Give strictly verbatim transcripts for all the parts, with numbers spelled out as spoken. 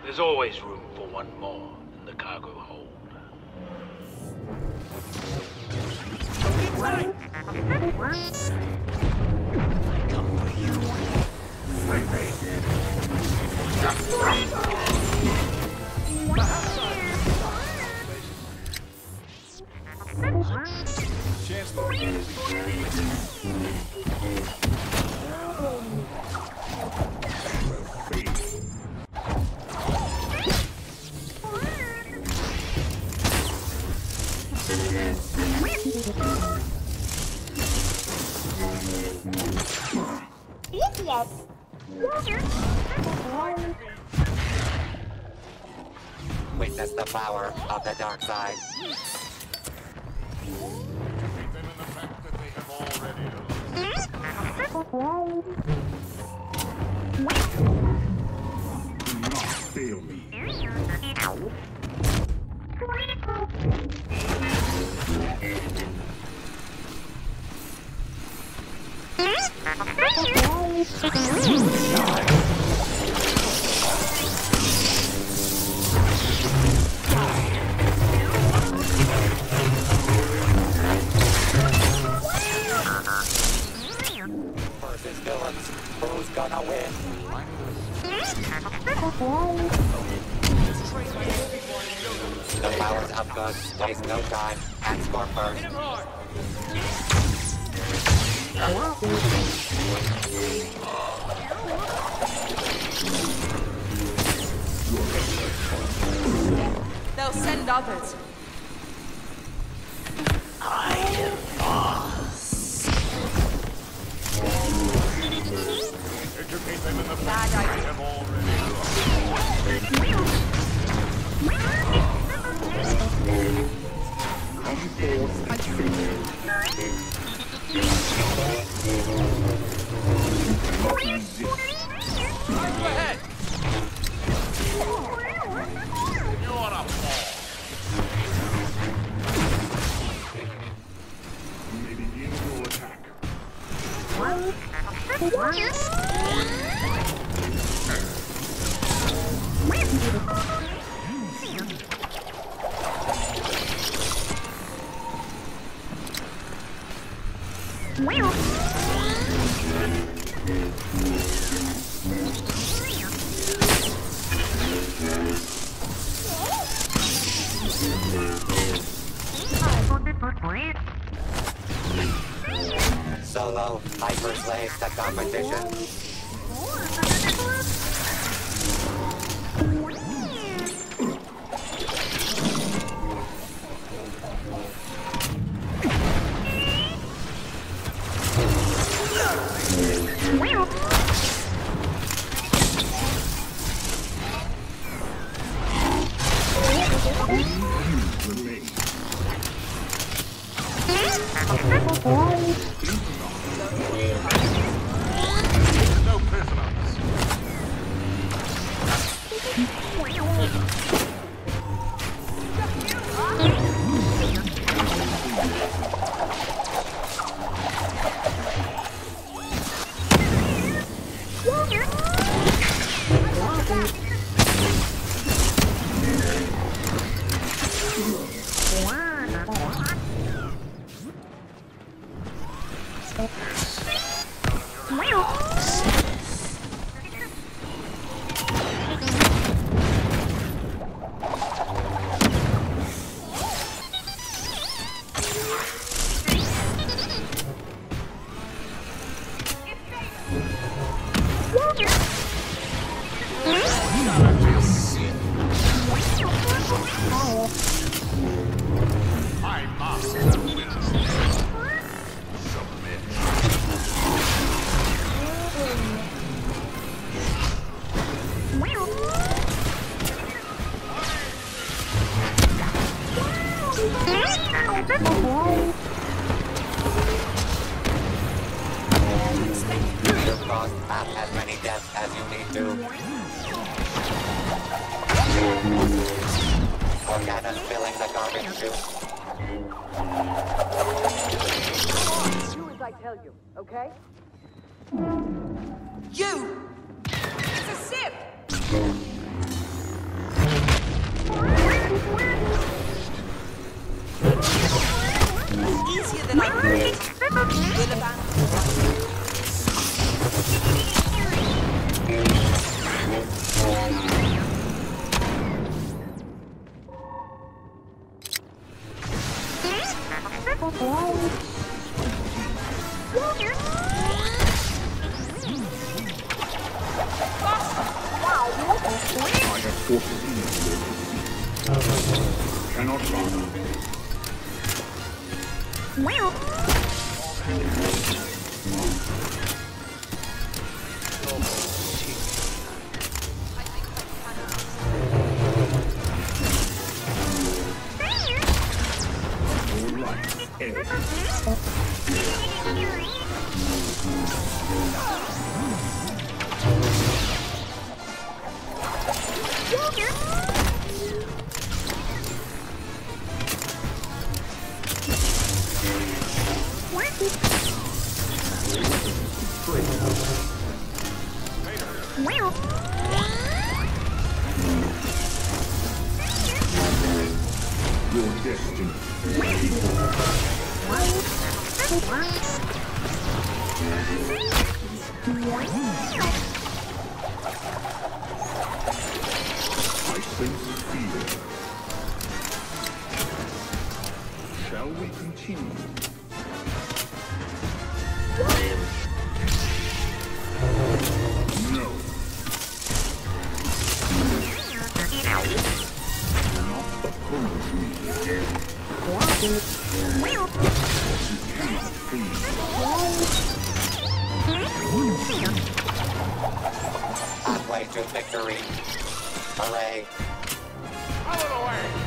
There's always room for one more in the cargo hold. Right. I come for you. Chance to Witness the power of the dark side. Defeat them in the fact that they have already do not fail me. Versus villains. Who's gonna win? The powers of good waste no time and score first. They'll send others. I am boss. Educate them in the fact that they have already Go ahead. You want to fall. You may begin your attack. Solo hyper slaves the competition. No prisoners. My master wins. Submit. You've caused half as many deaths as you need to. Organa's filling the garbage chute. Do as I tell you, okay? You! It's a sip! than I thought. We'll abandon Cannot run. Your destiny. I sense fear. Shall we continue? No. Not oppose me. You cannot flee. Halfway to victory. Hooray. Out of the way!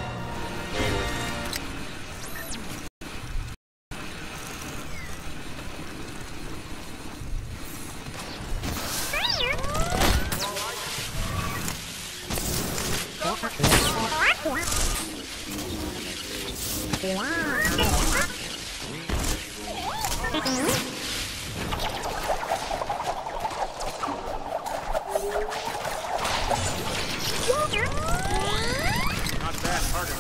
Not bad, target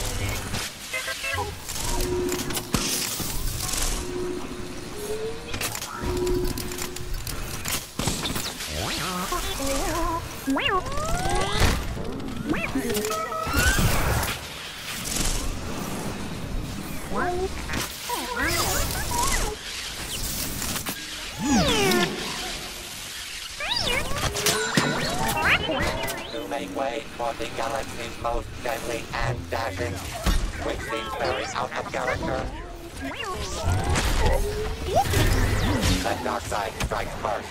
To make way for the galaxy's most deadly and dashing, which seems very out of character. The dark side strikes first.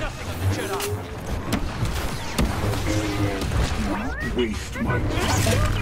Waste my time.